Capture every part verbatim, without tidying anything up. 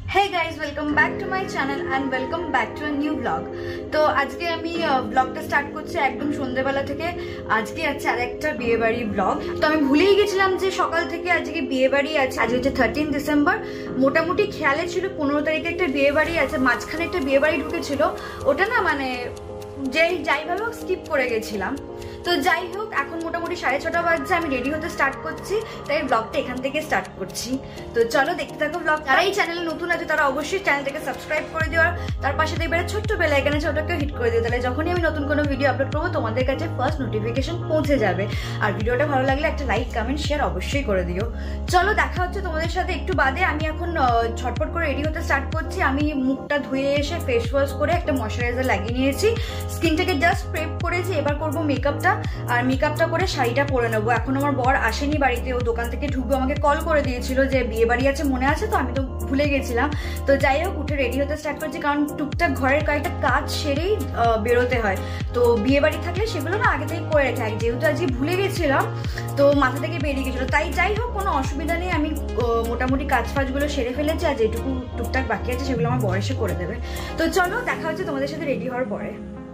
Hey guys, welcome back to my channel and welcome back to a new vlog. তো আজকে আমি ব্লগটা start করছি একদম সন্ধ্যাবেলা থেকে। আজকে আছে আরেকটা বিয়ে বাড়ি ব্লগ। তো আমি ভুলেই গেছিলাম যে সকাল থেকে আজকে বিয়ে বাড়ি আছে। আজকে হচ্ছে থার্টিন ডিসেম্বর। মোটামুটি খেয়ালে ছিল পনেরো তারিখে একটা বিয়ে বাড়ি আছে, মাঝখানে একটা বিয়ে বাড়ি ঢুকেছিল। ওটা না মানে যেই যাইভাবে স্কিপ করে গেছিলাম। তো যাই হোক, এখন মোটামুটি সাড়ে ছটা বাজছে, আমি রেডি হতে স্টার্ট করছি, তাই ব্লগটা এখান থেকে স্টার্ট করছি। তো চলো দেখতে থাকো ব্লগ। যারা এই চ্যানেলে নতুন আছে তারা অবশ্যই চ্যানেলটাকে সাবস্ক্রাইব করে দিও, তার পাশে দেখবে ছোট্ট বেল আইকন আছে, ওটাকে হিট করে দিও। তাহলে যখনই আমি নতুন কোনো ভিডিও আপলোড করবো তোমাদের কাছে ফার্স্ট নোটিফিকেশন পৌঁছে যাবে। আর ভিডিওটা ভালো লাগলে একটা লাইক কমেন্ট শেয়ার অবশ্যই করে দিও। চলো দেখা হচ্ছে তোমাদের সাথে একটু বাদে। আমি এখন ঝটপট করে রেডি হতে স্টার্ট করছি। আমি মুখটা ধুয়ে এসে ফেস ওয়াশ করে একটা ময়শ্চারাইজার লাগিয়ে নিয়েছি, স্কিনটাকে জাস্ট প্রেপ করেছি। এবার করবো মেকআপটা, আর মেকআপটা করে শাড়িটা পরে নেবো। এখন আমার বর আসেনি বাড়িতে, ও দোকান থেকে ঢুকবো, আমাকে কল করে দিয়েছিল যে বিয়ে বাড়ি আছে মনে আছে, তো আমি তো ভুলে গেছিলাম। তো যাই হোক, উঠে রেডি হতে স্টার্ট করছি, কারণ টুকটাক ঘরের কয়েকটা কাজ সেরেই বেরোতে হয়। তো বিয়ে বাড়ি থাকলে সেগুলো না আগে থেকে করে রেখে, যেহেতু আজকে ভুলে গেছিলাম তো মাথা থেকে বেরিয়ে গেছিলো। তাই যাই হোক, কোনো অসুবিধা নেই, আমি মোটামুটি কাজ ফাজগুলো সেরে ফেলেছি, আর যেটুকু টুকটাক বাকি আছে সেগুলো আমার বর এসে করে দেবে। তো চলো দেখা হচ্ছে তোমাদের সাথে রেডি হওয়ার পরে।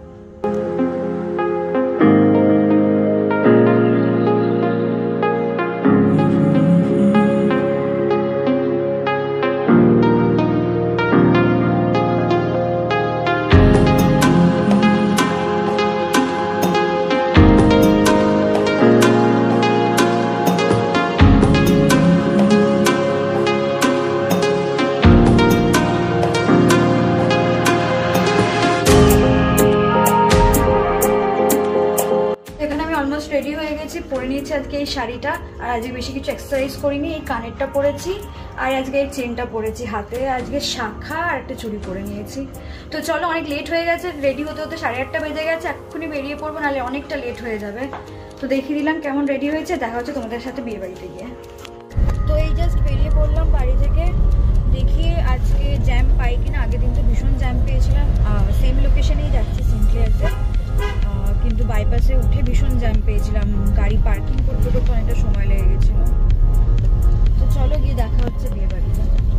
রেডি হয়ে গেছি, পরে নিয়েছি আজকে এই শাড়িটা, আর আজকে বেশি কিছু এক্সারসাইজ করিনি। এই কানেরটা পরেছি, আর আজকে এই চেনটা পরেছি হাতে, আজকে শাখা আর একটা চুড়ি পরে নিয়েছি। তো চলো, অনেক লেট হয়ে গেছে, রেডি হতে হতে সাড়ে আটটা বেজে গেছে, এক্ষুনি বেরিয়ে পড়বো, নাহলে অনেকটা লেট হয়ে যাবে। তো দেখিয়ে দিলাম কেমন রেডি হয়েছে, দেখা হচ্ছে তোমাদের সাথে বিয়ে বাড়িতে গিয়ে। তো এই জাস্ট বেরিয়ে পড়লাম বাড়ি থেকে, দেখি আজকে জ্যাম পাই কিনা। আগের দিন তো ভীষণ জ্যাম পেয়েছিলাম, সেম লোকেশনেই যাচ্ছি সিনক্লিয়ারতে, কিন্তু বাইপাসে উঠে ভীষণ জ্যাম পেয়েছিলাম, গাড়ি পার্কিং করতে করতে অনেকটা সময় লেগে গেছিল। তো চলো গিয়ে দেখা হচ্ছে বিয়ে বাড়িতে।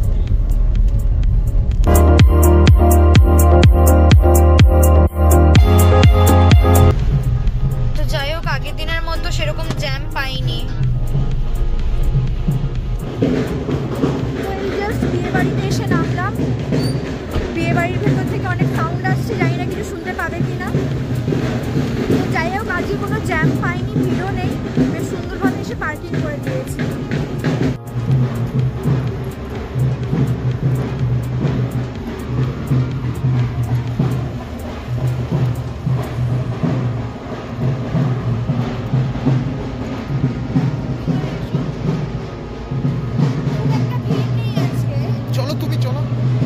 তো যাই হোক, আগের দিনের মতো সেরকম জ্যাম পাইনি। বিয়ে বাড়িতে এসে নামলাম, বিয়ে বাড়ির ভেতর থেকে অনেক সাউন্ড আসছে, জানি না কিছু শুনতে পাবে কিনা। যাই হোক, আজকে কোনো জ্যাম পাইনি, ভিড়ও নেই, বেশ সুন্দরভাবে এসে পার্কিং করে দিয়েছি। চলো তুমি চলো।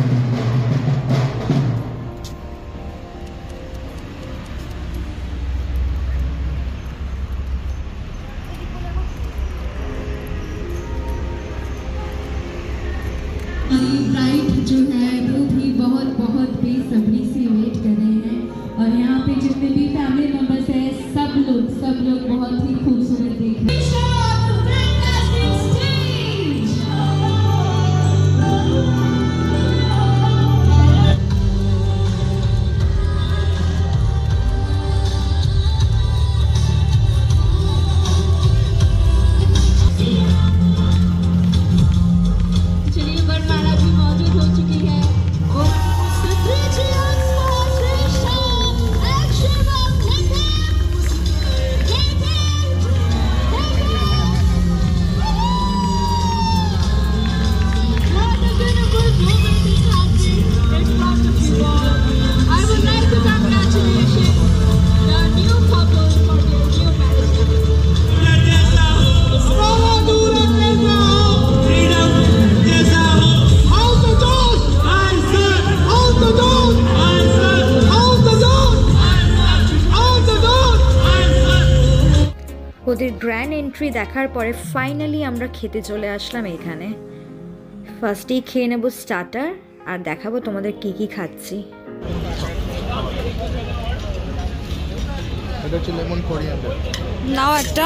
ब्राइड जो है वो भी बहुत बहुत बेसब्री से वेट कर रहे हैं, और यहाँ पे जितने भी फैमिली मेंबर्स हैं सब लोग सब लोग बहुत ही खूबसूरत देख रहे हैं। ওদের গ্র্যান্ড এন্ট্রি দেখার পরে ফাইনালি আমরা খেতে চলে আসলাম এখানে। ফার্স্টেই খেয়ে নেব স্টার্টার, আর দেখাবো তোমাদের কি কি খাচ্ছি। এটা হচ্ছে লেমন কোরিয়ান্ডার। নাও একটা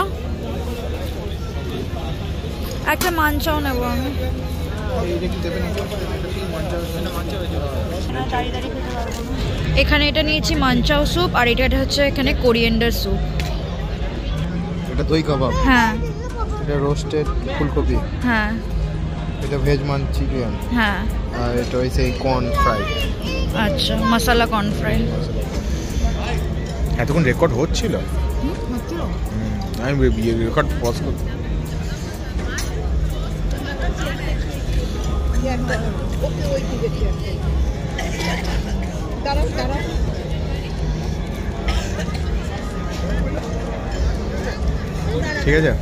একটা মানচাও নেব আমি। এই দেখি দেবেন এখানে এটা নিয়েছি মাঞ্চাও স্যুপ আর এটা এটা হচ্ছে এখানে কোরিয়েন্ডার স্যুপ। এটা দই কাবাব। হ্যাঁ। এটা রোস্টেড ফুলকপি। হ্যাঁ। এটা ভেজ মাঞ্চুরিয়ান। হ্যাঁ। আর এটা হইছে কর্ন ফ্রাই। আচ্ছা, মশলা কর্ন ফ্রাই। এতক্ষণ রেকর্ড হচ্ছিল? হুম, হচ্ছিল। আমি রেকর্ড পজ করতে। ওকে ওই দিকে দাঁড়াও দাঁড়াও। ঠিক আছে।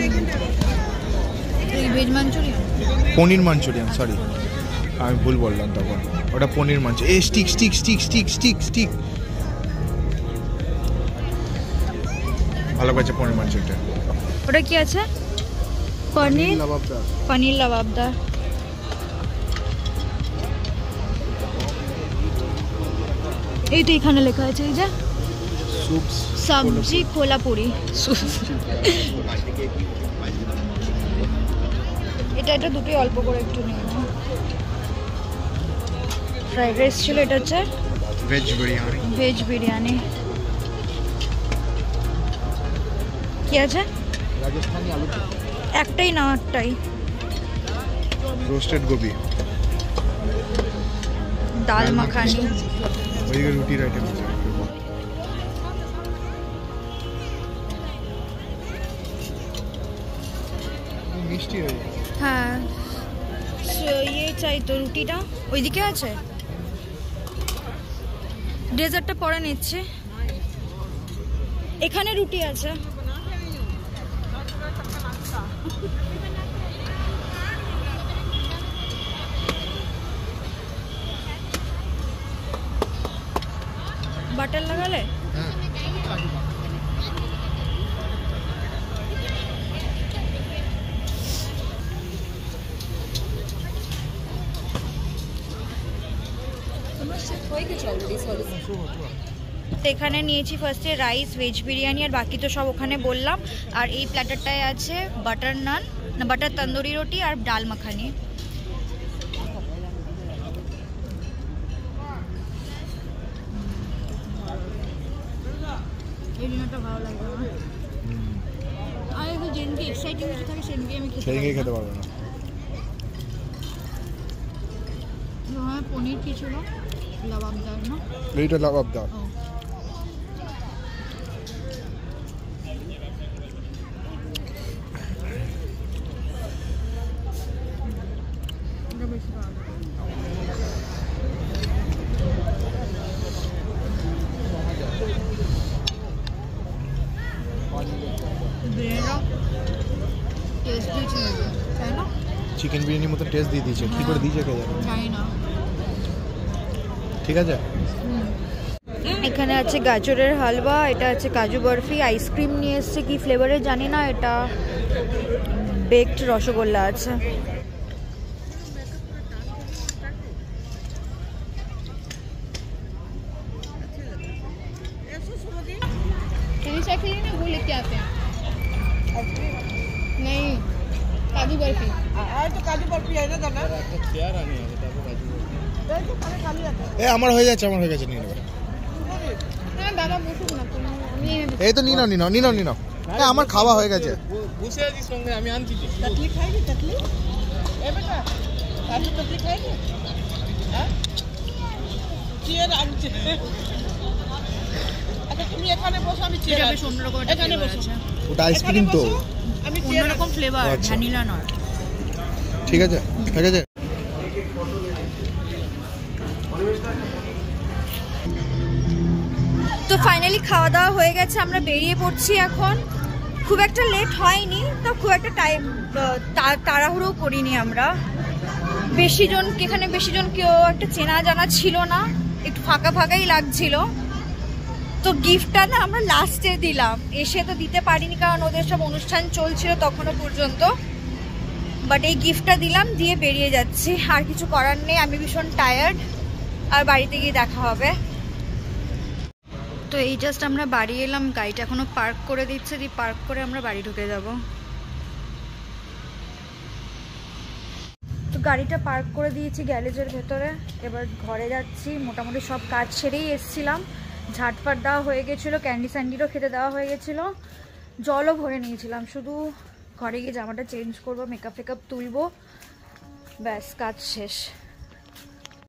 Veg Manchurian, paneer Manchurian, sorry আমি ভুল বললাম তখন। ওটা পনির মাঞ্চুরিয়ান। এই stick stick stick stick stick stick ভালো কাছে পনির মাঞ্চুরিয়ান। ওটা কি আছে? পনির লাবাবদার। পনির লাবাবদার। এই তো এখানে লেখা আছে এই যে সবজি কোলাপুরি। এটা এটা দুটোই অল্প করে একটু নিয়ে নাও। ফ্রাইড রাইস ছিল, এটা হচ্ছে ভেজ বিরিয়ানি। ভেজ বিরিয়ানি। কি আছে? রাজস্থানি আলু। একটাই না একটাই। রোস্টেড গোবি। ডাল মাখানি। ওইদিকে রুটির আইটেম আছে। মিষ্টি হয়ে যায়। হ্যাঁ, ইয়ে চাই তো, রুটিটা ওইদিকে আছে। ডেজার্টটা পরে নিচ্ছে। এখানে রুটি আছে। বাটার লাগালে? হ্যাঁ। এখানে নিয়েছি ফার্স্টে রাইস, ভেজ বিরিয়ানি আর বাকি তো সব ওখানে বললাম। আর এই প্ল্যাটারটায় আছে বাটার নান, না বাটার তন্দুরি রুটি আর ডাল মাখানি। এই ডিনারটা ভালো লাগবে আমার। আর এই যেদিনকে এক্সাইটিং হয়ে থাকে সেদিনকে আমি সেদিনকে খেতে পারবো না। হ্যাঁ, পনির কি ছিল? লাবাবদার না? এইটা লাবাবদার। চিকেন বিরিয়ানির মতো টেস্ট দিয়ে দিয়েছে। কি করে দিয়েছে কে জানে, জানি না। ঠিক আছে। এখানে আছে গাজরের হালুয়া, এটা আছে কাজু বরফি, আইসক্রিম নিয়ে এসছে কি ফ্লেভারের জানি না, এটা বেকড রসগোল্লা আছে। काजू बर्फी আর তো কাজু বরফি আই না দাদা, একটা চেয়ার আনি হবে তারপর কাজু বরফি। এই তো খালি খালি আছে। এ আমার হয়ে যাচ্ছে, আমার হয়ে গেছে, নিয়ে নেবে। হ্যাঁ বাবা বসুন না তুমি, আমি এই তো নিয়ে নাও নিয়ে নাও নিয়ে নাও নিয়ে নাও। হ্যাঁ আমার খাওয়া হয়ে গেছে। বসে আছিস সঙ্গে, আমি আনছি। তকলি খাইবি? তকলি এ বেটা কাজু তকলি খাইবি? হ্যাঁ চেয়ার আনছি। আচ্ছা তুমি এখানে বসো, আমি চেয়ার বেশ অন্যরকম এখানে বসো। ওটা আইসক্রিম তো, আমি অন্যরকম ফ্লেভার, ভ্যানিলা নট। ঠিক আছে ঠিক আছে। তো ফাইনালি খাওয়া দাওয়া হয়ে গেছে, আমরা বেরিয়ে পড়ছি এখন। খুব একটা লেট হয়নি, তো খুব একটা টাইম তাড়াহুড়ো করিনি আমরা। বেশি জন এখানে বেশি জন কেউ একটা চেনা জানা ছিল না, একটু ফাঁকা ফাঁকাই লাগছিল। তো গিফটটা না আমরা লাস্টে দিলাম, এসে তো দিতে পারিনি কারণ ওদের সব অনুষ্ঠান চলছিল তখনও পর্যন্ত। বাট এই গিফটটা দিলাম, দিয়ে বেরিয়ে যাচ্ছি। আর কিছু করার নেই, আমি ভীষণ টায়ার্ড। আর বাড়িতে গিয়ে দেখা হবে। তো এই জাস্ট আমরা বাড়ি এলাম, গাড়িটা এখনো পার্ক করে দিচ্ছে, দিয়ে পার্ক করে আমরা বাড়ি ঢুকে যাব। তো গাড়িটা পার্ক করে দিয়েছি গ্যারেজের ভেতরে, এবার ঘরে যাচ্ছি। মোটামুটি সব কাজ সেরেই এসছিলাম, ঝাটপাট দেওয়া হয়ে গেছিলো, ক্যান্ডি স্যান্ডিরও খেতে দেওয়া হয়ে গেছিলো, জলও ভরে নিয়েছিলাম। শুধু ঘরে গিয়ে জামাটা চেঞ্জ করবো, মেকআপ ফেকআপ তুলবো, ব্যাস কাজ শেষ।